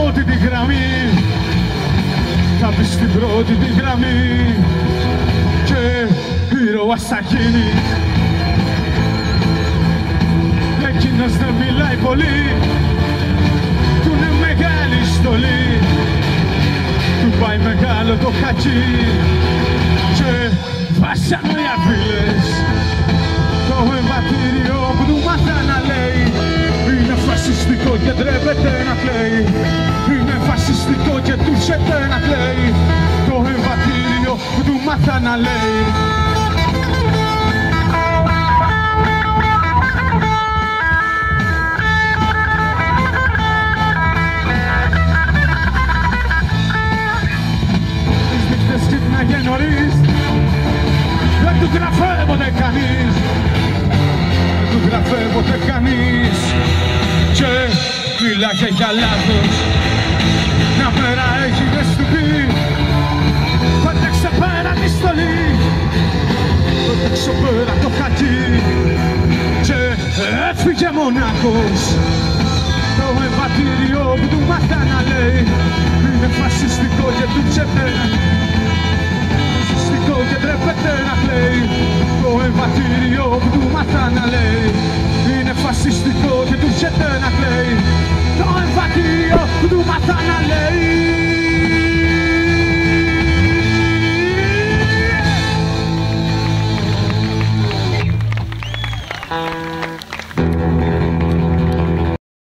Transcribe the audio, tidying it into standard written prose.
πρώτη τη γραμμή, θα μπει στην πρώτη τη γραμμή και ήρωας θα γίνει. Εκείνος δεν μιλάει πολύ, του είναι μεγάλη στολή, του πάει μεγάλο το χακί και βάσανο οι αφίλες. Το εμβατήριο που του μάθα να λέει είναι φασιστικό και ντρέπεται να κλαίει. Είναι φασιστικό και του ζέται να κλαίει. Το εμβατήριο που του μάθα να λέει. Τις νύχτες ξύπναγε νωρίς, δεν του γραφέ ποτέ κανείς. Δεν του γραφέ ποτέ κανείς και μιλάγε για λάθος. Μια μέρα έγινες του πει, πέταξε πέρα τη στολή, πέταξε πέρα το χακί και έφυγε μονάχος. Το εμβατήριο που του μάθα να λέει είναι φασιστικό και του ξεπέρα. Φασιστικό και ντρέπεται να κλαίει. Το εμβατήριο που του μάθα να λέει είναι φασιστικό και του ζέται να κλαίει. Το εμβατήριο που του μάθα να λέει.